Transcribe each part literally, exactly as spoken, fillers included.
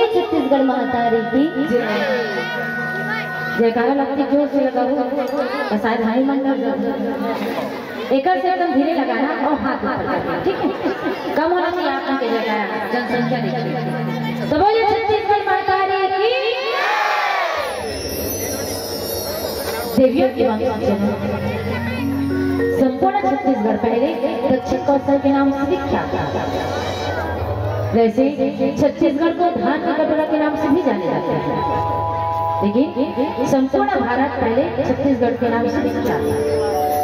छत्तीसगढ़ महातारी की जयकारा लगती जोर से लगा हो शायद हाई मंडल एक से एकदम धीरे लगाना और हाथ ऊपर करना, ठीक है? कम होना चाहिए आप के जयकारा जनसंख्या देखिए। तो बोलिए छत्तीसगढ़ महातारी की देवियों की वंश संपूर्ण छत्तीसगढ़ पहले दक्षिण कौशल के नाम से विख्यात था। वैसे छत्तीसगढ़ को धान का कटोरा के नाम से भी जाने जाते हैं, लेकिन संपूर्ण भारत पहले छत्तीसगढ़ के नाम से विख्यात था।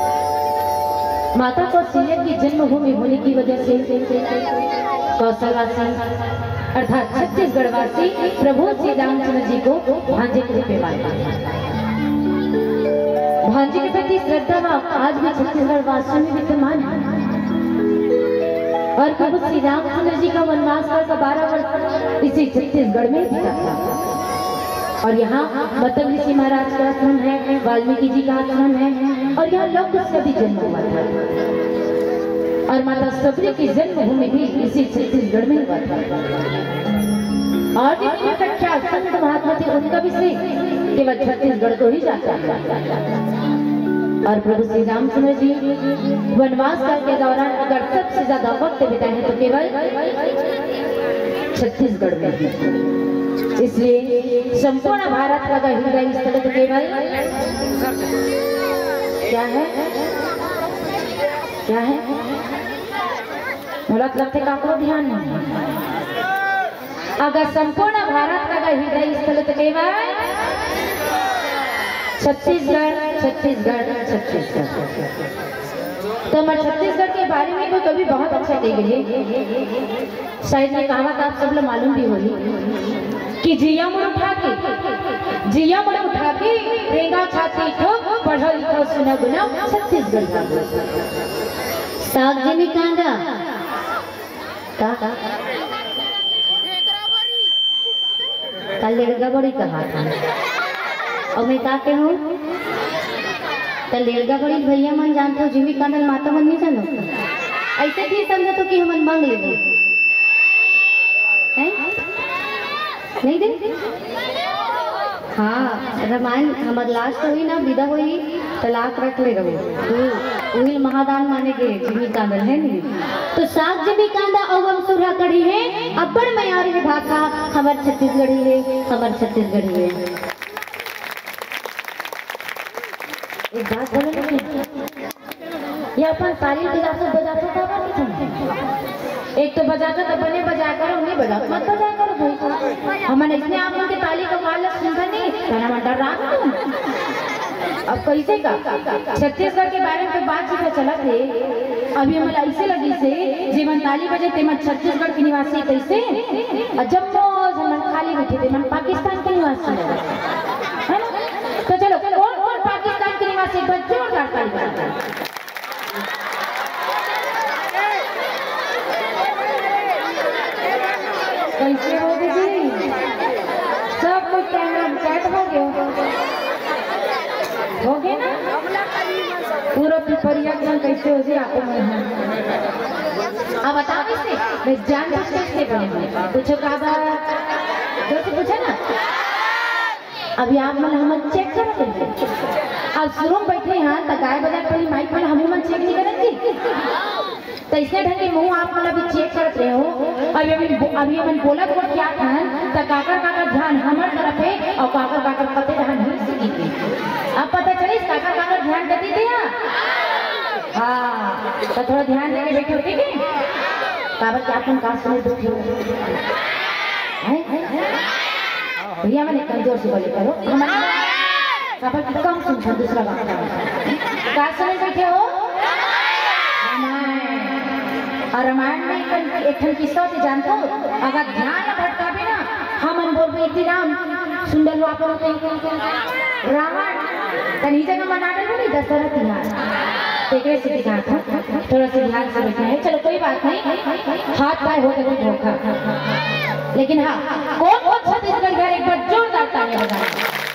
माता कौशल्या की जन्मभूमि होने की वजह से कौशलवासी अर्थात छत्तीसगढ़वासी प्रभु श्री रामचंद्र जी को भांजे के रूप में मानते हैं। भांजे के प्रति श्रद्धा भाव आज भी छत्तीसगढ़ वासियों में विद्यमान है और प्रभु श्री रामचंद्र जी का वनवास का बारह वर्ष इसी छत्तीसगढ़ में बीता था। और यहाँ मतलब ऋषि महाराज का आश्रम है, वाल्मीकि जी का आश्रम है और यहाँ लौह कुश का भी जन्म हुआ था और माता सबरी की जन्मभूमि भी इसी छत्तीसगढ़ में हुआ था। और जितने प्रख्यात संत महात्मा थे उनका भी श्री केवल छत्तीसगढ़ को ही जाता है। और प्रभु श्री रामचंद्र जी वनवास काल के दौरान अगर सबसे ज्यादा वक्त बिताए हैं तो केवल छत्तीसगढ़ में, इसलिए संपूर्ण भारत का हृदय स्थल तो केवल क्या है क्या है मुलाक लगते का को ध्यान नहीं। अगर संपूर्ण भारत का हृदय स्थल तो केवल छत्तीसगढ़ छत्तीसगढ़ छत्तीसगढ़। तो मैं छत्तीसगढ़ के बारे में तो कभी बहुत अच्छा कह गए, शायद ये कहावत आप सब लोग मालूम भी होगी कि जिया मुड़ उठा के जिया मुड़ उठा के रेंगा छाती ठोक पढ़ो लिखो सुना गुना छत्तीसगढ़ का साग जमी कांदा का कल लड़का बड़ी कहा था और मैं का के हूँ तो लेड़गा बड़ी भैया मन जानते हो जिमी कांडल माता मन नहीं जानो ऐसे भी समझो तो कि हम मांग ले नहीं दे। हाँ रामायण हमारे लास्ट हुई ना विदा हुई तलाक रख ले रहे उहिल महादान माने के जिमी कांडल है नहीं तो साग जिमी कांदा अवम सुरा कड़ी है अब्बड़ मयारी भाषा हमार छत्तीसगढ़ी है हमार छत्तीसगढ़ी है। एक बात बोले ये अपन ताली बजाते बजाते था एक तो बजाते तो बने बजा करो नहीं बजा मत बजा करो भाई हमने इसने आप लोग के ताली का वाला सुनता नहीं कहना मैं डर रहा हूँ। अब कैसे का छत्तीसगढ़ के बारे में बात चीज चला थे अभी हमें ऐसे लगी से जीवन ताली बजे थे मन छत्तीसगढ़ के निवासी कैसे जब मन खाली बैठे थे मन पाकिस्तान के निवासी है ना। तो चलो कौन कौन पाकिस्तान के निवासी बच्चों और ताली बजाते हैं कैसे हो गई सब कुछ कैमरा कैद हो गया हो गए ना पूरा पिपरिया कैसे हो गई आपको अब बताओ किससे मैं जान किससे पूछो कहा जो से पूछा ना अभी आप मन हम चेक करेंगे अब शुरू बैठे हैं तो गाय बजा पहले माइक में हम मन चेक नहीं करेंगे तो इसने ढंग के मुंह आप मतलब अभी चेक करते हो अभी अभी अभी अपन बोला तो क्या था तो काकर काकर ध्यान हमारे तरफ है और काकर काकर पते ध्यान नहीं सीखी थी। अब पता चले काकर काकर ध्यान देती थी हाँ तो थोड़ा ध्यान देके बैठे हो ठीक है काबर क्या तुम का सुने दुखी हो भैया मैंने कमजोर से बोले करो हमारे कम सुन दूसरा बात का सुने बैठे हो और रामायण में एक किस्सा से जानते हो अगर ध्यान न भटका भी ना हम बोल रहे इतनी राम सुंदर हुआ पर रावण कहीं जगह मना डर नहीं दशरथ ध्यान एक से दिखा था थोड़ा सा ध्यान से बैठना है। चलो कोई बात नहीं हाथ पाए हो गए धोखा लेकिन हाँ कौन कौन छत्तीसगढ़ घर एक बार जोरदार ताली बजाएं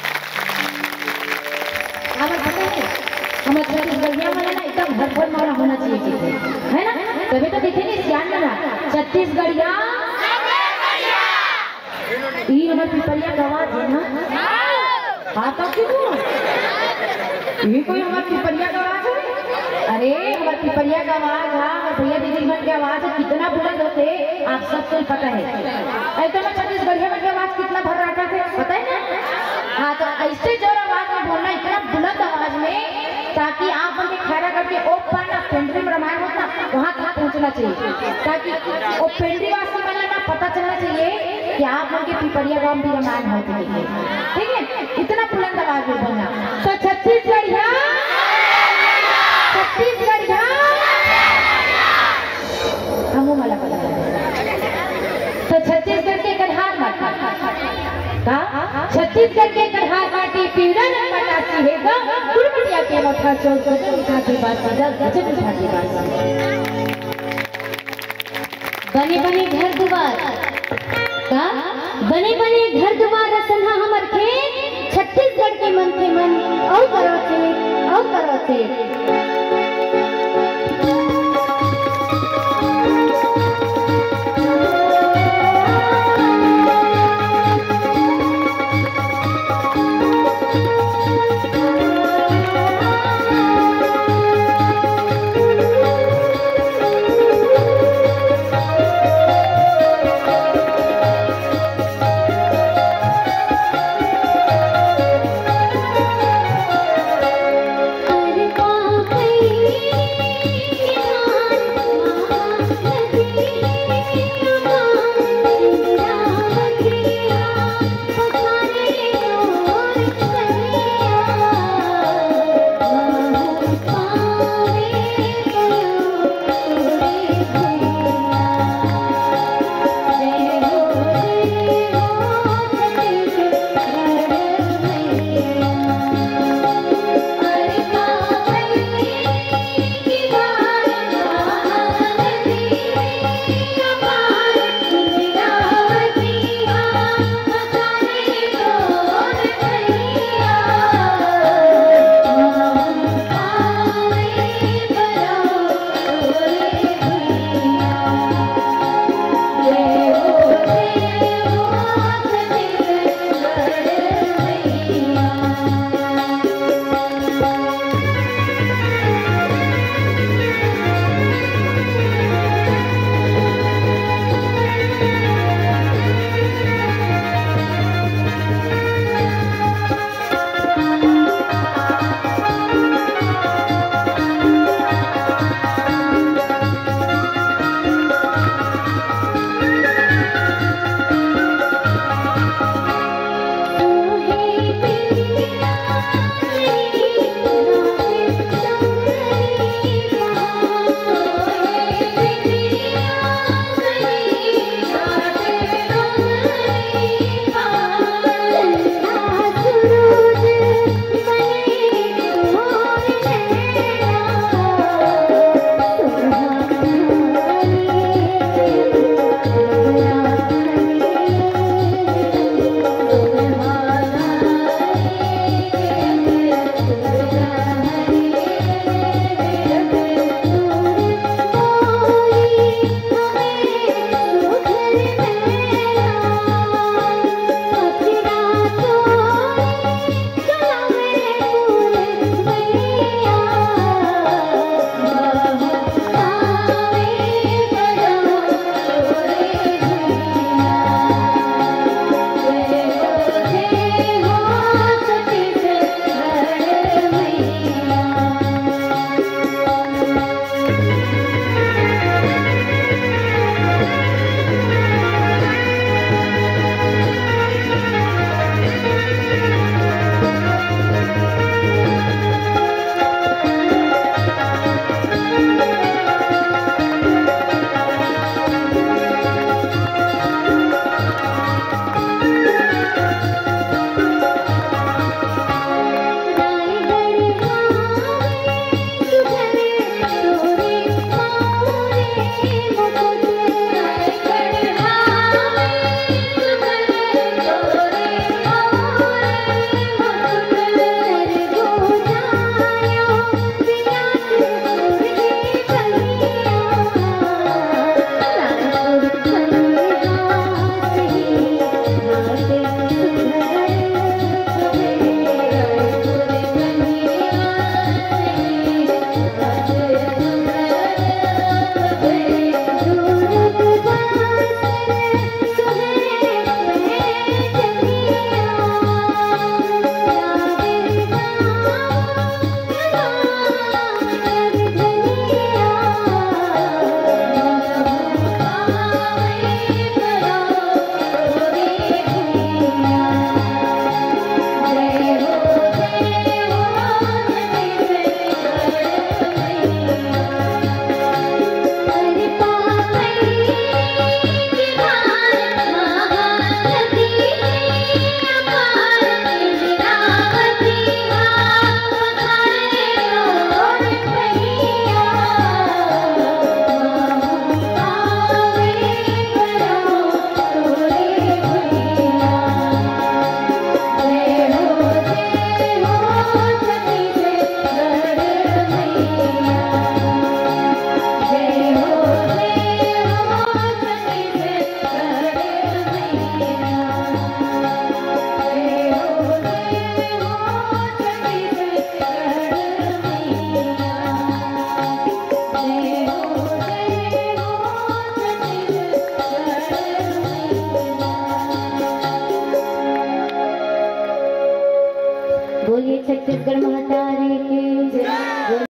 हमें पता है हमारे छत्तीसगढ़िया वाला ना एकदम भरपूर मारा होना चाहिए है ना तभी तो देखेंगे ध्यान में छत्तीसगढ़िया ये हमारे पिपरिया का आवाज है ना? हाँ तो क्यों? ये कोई हमारे पिपरिया का आवाज है? अरे हमारे पिपरिया का आवाज, हाँ हमारे भैया दीदी मन की आवाज है, कितना बुलंद होते आप सबको पता है। ऐसे में छत्तीसगढ़िया की आवाज कितना भर्राटा थे पता है ना? हाँ तो ऐसे जोर आवाज में बोलना, इतना बुलंद आवाज में, ताकि आप उनके खैरा करके ओ पर ना पेंड्री में रामायण होता वहाँ तक पहुँचना चाहिए, ताकि वो पेंड्री वासी बनना ना पता चलना चाहिए कि आप उनके पिपरिया गांव भी रामायण होते हैं। ठीक है, इतना बुलंद आवाज में बोलना। तो छत्तीसगढ़िया छत्तीसगढ़िया हमू वाला पता तो छत्तीसगढ़ के कन्हार माटी का छत्तीसगढ़ के कन्हार माटी पीड़ा न पटासी है गा गुड़मटिया के मोथा चौक गजब उठा के बात गजब गजब उठा के बात बने बने घर द्वार का बने बने घर द्वार रसना हमर खेत छत्तीसगढ़ के मन के मन औ करो चे औ करो चे